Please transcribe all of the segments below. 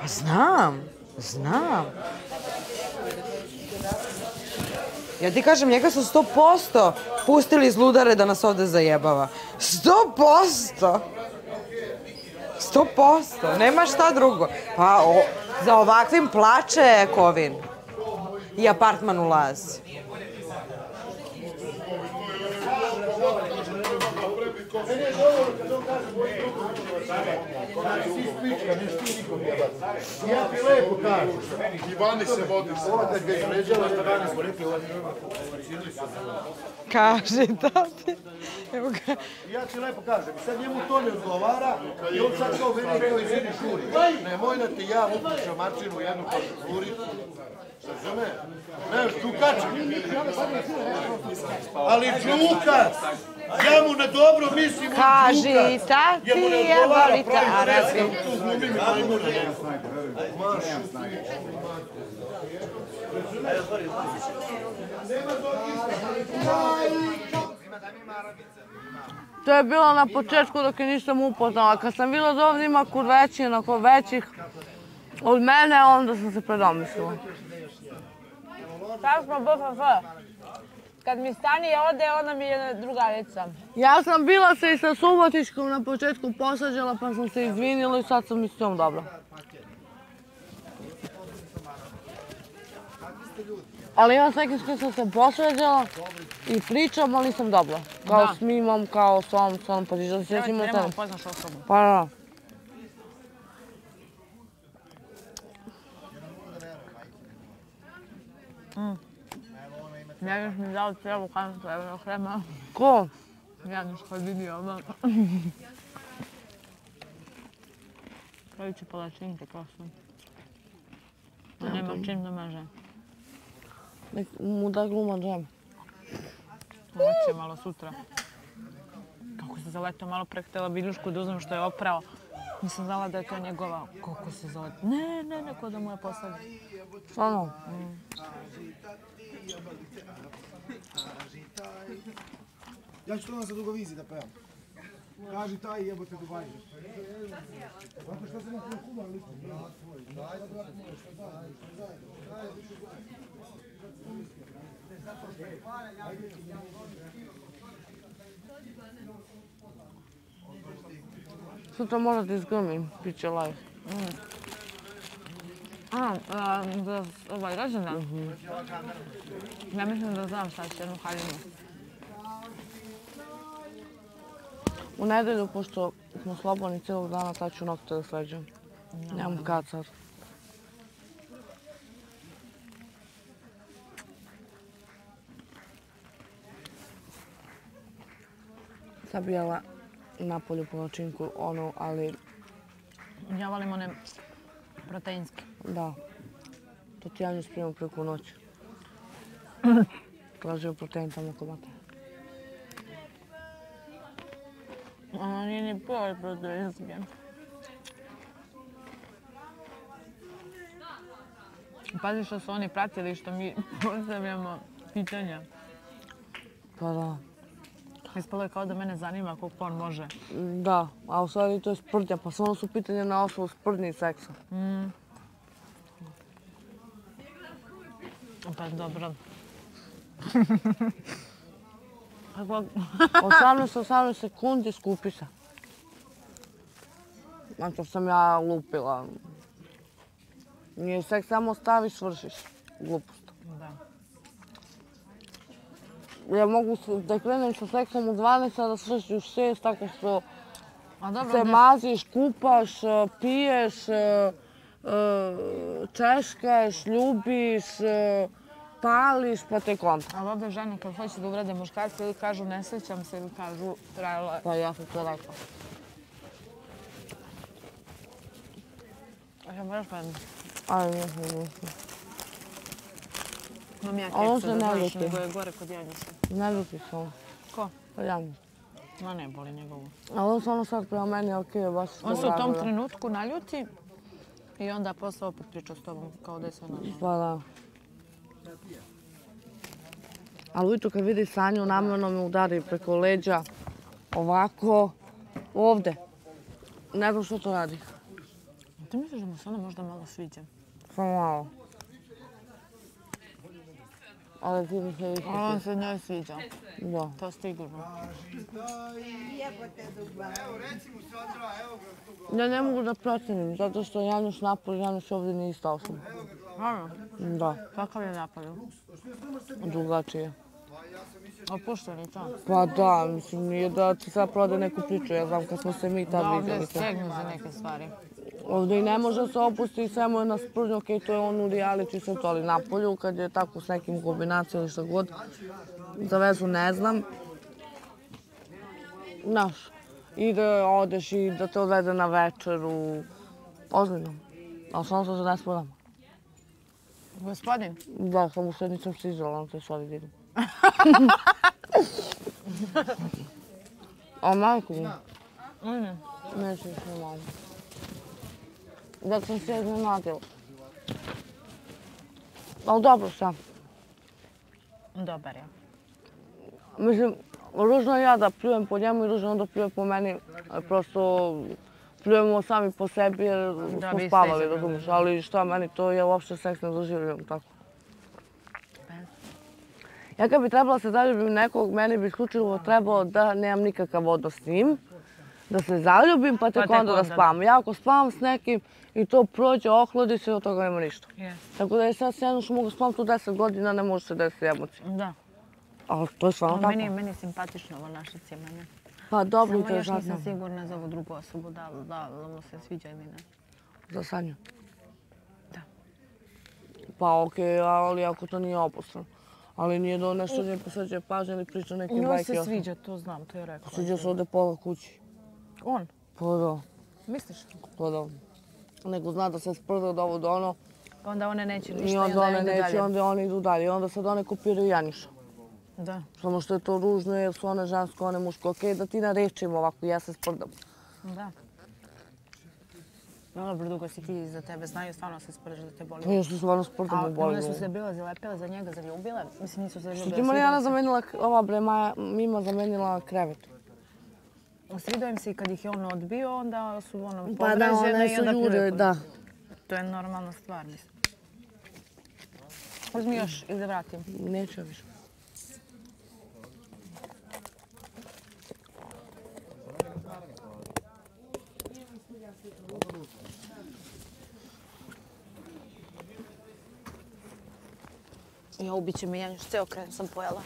Znam. Ja ti kažem, njega su 100% pustili iz ludare da nas ovde zajebava. 100%! 100%! Nema šta drugo. Pa za ovakvim plače Kovin. I apartman u Lazi. Ja ti lepo kažem. Ivani se vodi. Ova kad ga izređala, da danas smo rekli ovaj Kaže, tati. Evo ga. Ja ti lepo kažem. Sad njemu to ne odgovara i on sad kao meni kao izvini šuri. Nemoj da ti ja upućam mačinu jednu pa šuri. Razume? Znaš, čukač. Ali čukac! Ja mu na dobro mislim, on Kaži, tati, ja volite Arabi. tu glumi mi majmuna. To je bilo na početku dok je nisam upoznala. Kad sam vidjela da ovdje ima kurveći, onako većih od mene, onda sam se predomislila. Sad smo BFF. Kad mi Stanija ode, ona mi je drugarica. Ja sam bila se i sa Subotičkom na početku posađala, pa sam se izvinila i sad sam i s njom dobra. Ali ima s nekim s kim sam se posvađala i pričam, ali nisam dobra. Kao s Mimom, kao s onom podižom. Trebamo poznaš osobu. Pa da. Ne bih mi dao cijelu kantu evro hrema. Ko? Jedno što je vidio ovo. Pravit ću palačinke prosto. A nema čim da maže. Nek mu da gluma džem. Hoće malo sutra. Kako se zaletao malo pre, htjela biljušku da uzmem što je oprao. Nisam znala da je to njegova. Kako se zaletao? Ne, neko da mu je poslao. Stvarno? Ja ću to na Dugovizi da pevam. Kaži taj jebote Dubai. Zato što sam na Kuba listo. Sutra možda ti izgrmim, bit će live. Za ovaj rođendan? Ja mislim da znam šta će jednu haljinu. U nedelju, pošto smo slobodni cijelog dana, tad ću nokte da sređem. Nemam kad sad. Sad bi jela napolju palačinku, ali... Ja volim one proteinske. Da. To ti ja nju spremam preko noći. Tražio protein tamo kod mate. Ono nije ni pola proteinske. Pazi što su oni pratili što mi postavljamo pitanja. Pa da. Ispalo je kao da mene zanima koliko on može. Da, a u stvari to je sprdnja, pa samo su pitanja na osnovu sprdnje i seksa. Pa dobro. 18 sekundi skupi se. Znači sam ja lupila. Nije seks, samo staviš, svršiš. Glupost. Da. Ja mogu da krenem sa seksom u 12, a da svršiš u 6, tako što se maziš, kupaš, piješ, češkaš, ljubiš, pališ, pa tek onda. Ali ovdje žene kad hoće da uvrede muškarce ili kažu ne sjećam se ili kažu trajalo je. Pa ja sam to rekla. Ja moraš pa jedno. Ajde, nisam. Imam ja On keksa se da ne znaš, ljuti. nego je gore kod Janjuša. Ne ljuti se on. Ko? Pa Janjuš. Ma ne boli njegovu. Ali on se ono sad prema meni, okej, baš što On se u tom radila. trenutku naljuti i onda posle opet priča s tobom kao da je sve normalno. Pa da. Ali ujutro kad vidi Sanju, namjerno me udari preko leđa, ovako, ovde. Ne znam što to radi. Ti misliš da mu se ona možda malo sviđa? Samo malo. Ali ti mi se više A on se njoj sviđa. Da. To sigurno. Ja ne mogu da procenim, zato što Januš napolje, Januš ovdje nije ista osoba. Ano, Da, kakav je napolju? drugačije. Opušteni, to? Pa da, mislim, nije da ti sad prode neku priču, ja znam kad smo se mi Da, tad ovdje vidjeli. stegnu za neke stvari. Ovdje i ne može da se opusti i sve mu je na spržnju, okej, to je on u reality i sve to, ali napolju, kad je tako s nekim kombinacijom ili što god, za vezu ne znam. Znaš, i da odeš i da te odvede na večeru, ozbiljno, ali samo što se ne spodam. Gospodin? Da, samo što nisam stižala na te stvari da idem. A majku mi? Neću više malo. Da sam se iznenadila. Ali dobro sam. Dobar je. Mislim, ružno ja da pljujem po njemu i ružno on da pljuje po meni. Prosto pljujemo sami po sebi jer vi smo ste spavali, izabrali. razumiješ. Ali šta meni, to je uopšte seks ne doživljujem tako. Ja kad bi trebala se zaljubim nekog, meni bi isključivo trebalo da nemam nikakav odnos s njim, da se zaljubim pa tek onda da spavam. Ja ako spavam s nekim i to prođe, ohladi se, od toga nema ništa. Tako da je sad s Janušom mogu spavam tu 10 godina, ne može se desiti emocije. Da. Ali to je stvarno tako. Meni je simpatično ovo naše cimanje. Pa dobro, Samo još interesantno. nisam sigurna za ovu drugu osobu, da mu se sviđa ili ne. Za Sanju? Da. Pa okej, ali ako to nije opušteno. Ali nije da nešto nije posveđuje pažnje ili priča neke Njoj bajke. se sviđa, to znam, to je rekla. Sviđa se ovdje pola kući. On? Pa da, Misliš? pa da. Nego zna da se sprda od ovo do ono. Onda one neće ništa I onda one neće, onda one idu dalje. I onda sad one kopiraju Janiša. Da. Samo što je to ružno jer su one žensko, one muško. Okej, da ti narečimo ovako, ja se sprdam. Da. Dobro, dugo si ti za tebe znaju, stvarno se sprdaš da te boli. Ja se stvarno sprdam u boli. One su se bile zalepile za njega, zaljubile. Mislim, nisu se zaljubile. Što ti Marijana zamenila, ova bre, Mima zamenila krevet. Svidao im se i kad ih je on odbio, onda su ono Pa da, one su jure, da. To je normalna stvar, mislim. Uzmi još i da vratim. Neću ja više. Ja ubiće me Janjuš, ceo krem sam pojela.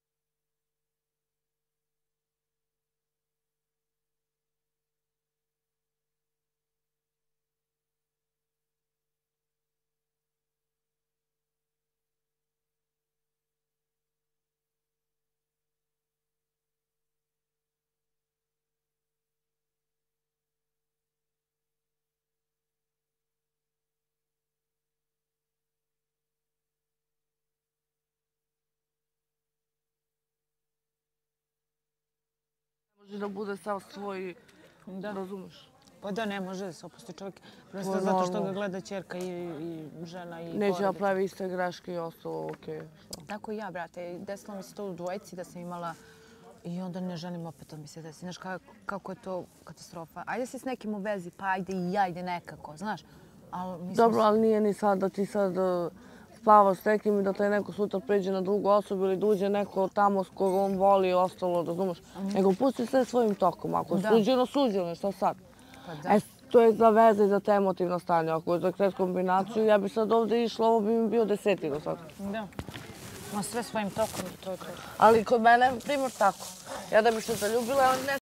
Može da bude sav svoj, razumeš? Pa da, ne može da se opusti čovjek. Prosto zato što ga gleda ćerka i žena i porodica. Neće da pravi iste greške i ostalo, okej. Tako i ja, brate. Desilo mi se to u dvojici da sam imala i onda ne želim opet to mi se desi. Znaš kako je to katastrofa. Ajde si s nekim u vezi, pa ajde i ja, ajde nekako, znaš. Dobro, ali nije ni sad da ti sad spavaš s nekim i da te neko sutra pređe na drugu osobu ili da uđe neko tamo s koga on voli i ostalo, razumeš. Nego pusti sve svojim tokom. Ako je suđeno, suđeno, šta sad? To je za veze i za te emotivno stanje. Ako je za kres kombinaciju, ja bi sad ovdje išla, ovo bi mi bio 10 do sad. Da. Ma sve svojim tokom i to je to. Ali kod mene, primjer tako. Ja da bi se zaljubila, ne